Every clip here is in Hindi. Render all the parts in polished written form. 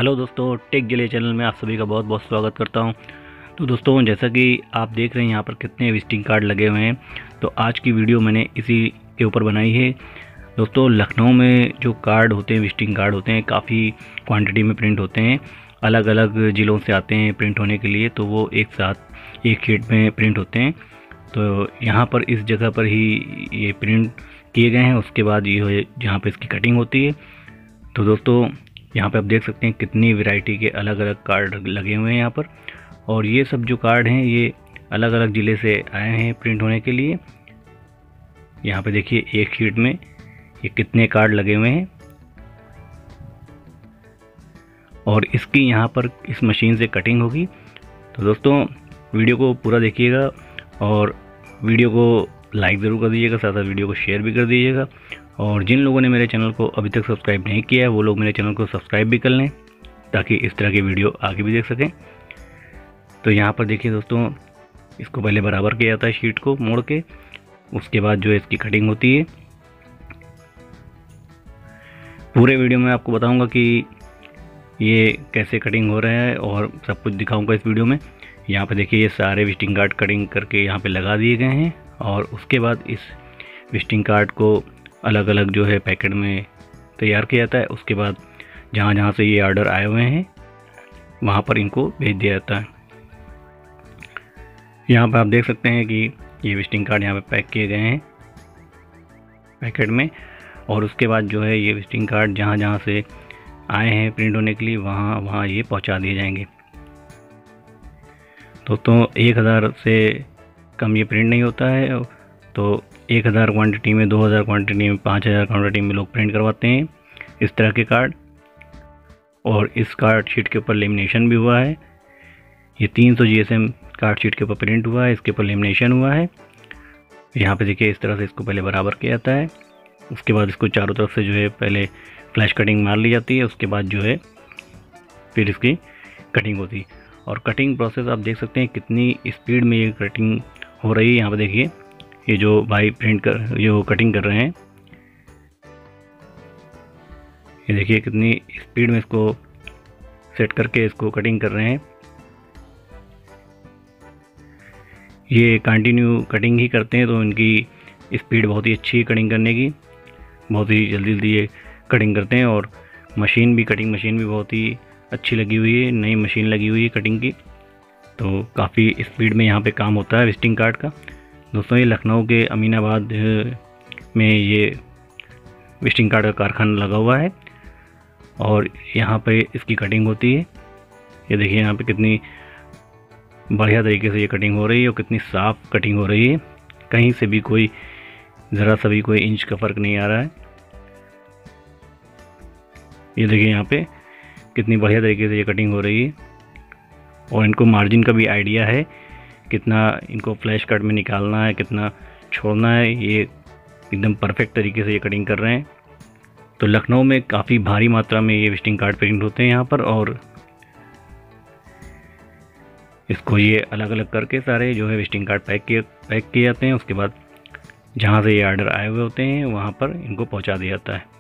हेलो दोस्तों, टेक जिले चैनल में आप सभी का बहुत बहुत स्वागत करता हूं। तो दोस्तों, जैसा कि आप देख रहे हैं यहाँ पर कितने विजिटिंग कार्ड लगे हुए हैं, तो आज की वीडियो मैंने इसी के ऊपर बनाई है। दोस्तों, लखनऊ में जो कार्ड होते हैं, विजिटिंग कार्ड होते हैं, काफ़ी क्वांटिटी में प्रिंट होते हैं। अलग अलग ज़िलों से आते हैं प्रिंट होने के लिए, तो वो एक साथ एक शीट में प्रिंट होते हैं। तो यहाँ पर इस जगह पर ही ये प्रिंट किए गए हैं। उसके बाद ये जहाँ पर इसकी कटिंग होती है। तो दोस्तों, यहाँ पे आप देख सकते हैं कितनी वैरायटी के अलग अलग कार्ड लगे हुए हैं यहाँ पर। और ये सब जो कार्ड हैं ये अलग अलग ज़िले से आए हैं प्रिंट होने के लिए। यहाँ पे देखिए एक शीट में ये कितने कार्ड लगे हुए हैं। और इसकी यहाँ पर इस मशीन से कटिंग होगी। तो दोस्तों, वीडियो को पूरा देखिएगा और वीडियो को लाइक ज़रूर कर दीजिएगा, साथ साथ वीडियो को शेयर भी कर दीजिएगा। और जिन लोगों ने मेरे चैनल को अभी तक सब्सक्राइब नहीं किया है वो लोग मेरे चैनल को सब्सक्राइब भी कर लें, ताकि इस तरह की वीडियो आगे भी देख सकें। तो यहाँ पर देखिए दोस्तों, इसको पहले बराबर किया जाता है शीट को मोड़ के। उसके बाद जो है इसकी कटिंग होती है। पूरे वीडियो में आपको बताऊंगा कि ये कैसे कटिंग हो रहा है और सब कुछ दिखाऊंगा इस वीडियो में। यहाँ पर देखिए ये सारे विजिटिंग कार्ड कटिंग करके यहाँ पे लगा दिए गए हैं। और उसके बाद इस विजिटिंग कार्ड को अलग अलग जो है पैकेट में तैयार किया जाता है। उसके बाद जहाँ जहाँ से ये ऑर्डर आए हुए हैं वहाँ पर इनको भेज दिया जाता है। यहाँ पर आप देख सकते हैं कि ये विजिटिंग कार्ड यहाँ पे पैक किए गए हैं पैकेट में। और उसके बाद जो है ये विजिटिंग कार्ड जहाँ जहाँ से आए हैं प्रिंट होने के लिए वहाँ वहाँ ये पहुँचा दिए जाएंगे। दोस्तों, 1000 से कम ये प्रिंट नहीं होता है। तो 1000 क्वांटिटी में, 2000 क्वांटिटी में, 5000 क्वांटिटी में लोग प्रिंट करवाते हैं इस तरह के कार्ड। और इस कार्ड शीट के ऊपर लेमिनेशन भी हुआ है। ये 300 GSM कार्ड शीट के ऊपर प्रिंट हुआ है, इसके ऊपर लेमिनेशन हुआ है। यहाँ पे देखिए इस तरह से इसको पहले बराबर किया जाता है। उसके बाद इसको चारों तरफ से जो है पहले फ्लैश कटिंग मार ली जाती है। उसके बाद जो है फिर इसकी कटिंग होती है। और कटिंग प्रोसेस आप देख सकते हैं कितनी स्पीड में ये कटिंग हो रही है। यहाँ पर देखिए ये जो भाई जो कटिंग कर रहे हैं, ये देखिए कितनी स्पीड में इसको सेट करके इसको कटिंग कर रहे हैं। ये कंटिन्यू कटिंग ही करते हैं, तो इनकी स्पीड बहुत ही अच्छी है कटिंग करने की। बहुत ही जल्दी जल्दी ये कटिंग करते हैं। और कटिंग मशीन भी बहुत ही अच्छी लगी हुई है, नई मशीन लगी हुई है कटिंग की। तो काफ़ी स्पीड में यहाँ पे काम होता है विजिटिंग कार्ड का। दोस्तों, ये लखनऊ के अमीनाबाद में ये विजिटिंग कार्ड का कारखाना लगा हुआ है और यहाँ पे इसकी कटिंग होती है। ये देखिए यहाँ पे कितनी बढ़िया तरीके से ये कटिंग हो रही है और कितनी साफ़ कटिंग हो रही है। कहीं से भी कोई ज़रा सा भी कोई इंच का फ़र्क नहीं आ रहा है। ये देखिए यहाँ पे कितनी बढ़िया तरीके से ये कटिंग हो रही है। और इनको मार्जिन का भी आइडिया है, कितना इनको फ्लैश कट में निकालना है, कितना छोड़ना है। ये एकदम परफेक्ट तरीके से ये कटिंग कर रहे हैं। तो लखनऊ में काफ़ी भारी मात्रा में ये विजिटिंग कार्ड प्रिंट होते हैं यहाँ पर। और इसको ये अलग अलग करके सारे जो है विजिटिंग कार्ड पैक किए जाते हैं। उसके बाद जहाँ से ये ऑर्डर आए हुए होते हैं वहाँ पर इनको पहुँचा दिया जाता है।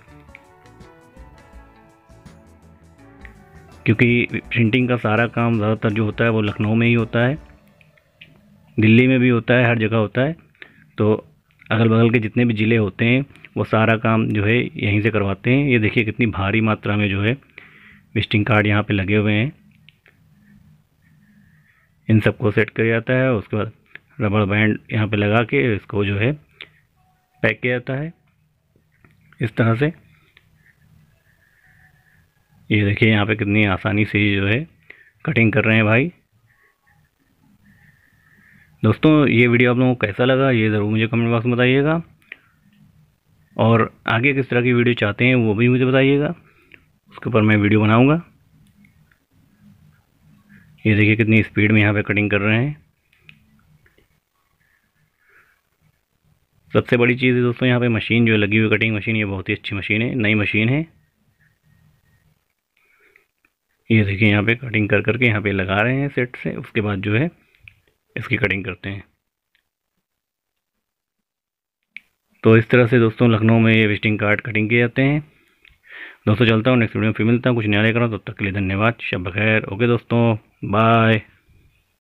क्योंकि प्रिंटिंग का सारा काम ज़्यादातर जो होता है वो लखनऊ में ही होता है, दिल्ली में भी होता है, हर जगह होता है। तो अगल बगल के जितने भी ज़िले होते हैं वो सारा काम जो है यहीं से करवाते हैं। ये देखिए कितनी भारी मात्रा में जो है विजिटिंग कार्ड यहाँ पे लगे हुए हैं। इन सबको सेट किया जाता है। उसके बाद रबड़ बैंड यहाँ पे लगा के इसको जो है पैक किया जाता है इस तरह से। ये देखिए यहाँ पे कितनी आसानी से जो है कटिंग कर रहे हैं भाई। दोस्तों, ये वीडियो आप लोगों को कैसा लगा ये ज़रूर मुझे कमेंट बॉक्स में बताइएगा। और आगे किस तरह की वीडियो चाहते हैं वो भी मुझे बताइएगा, उसके ऊपर मैं वीडियो बनाऊंगा। ये देखिए कितनी स्पीड में यहाँ पे कटिंग कर रहे हैं। सबसे बड़ी चीज़ है दोस्तों, यहाँ पे मशीन जो लगी हुई कटिंग मशीन, ये बहुत ही अच्छी मशीन है, नई मशीन है। ये देखिए यहाँ पे कटिंग कर करके यहाँ पे लगा रहे हैं सेट से। उसके बाद जो है इसकी कटिंग करते हैं। तो इस तरह से दोस्तों लखनऊ में ये विजिटिंग कार्ड कटिंग किए जाते हैं। दोस्तों चलता हूँ, नेक्स्ट वीडियो में फिर मिलता हूँ, कुछ नया लेकर, तब तक के लिए धन्यवाद, शब खैर, ओके दोस्तों, बाय।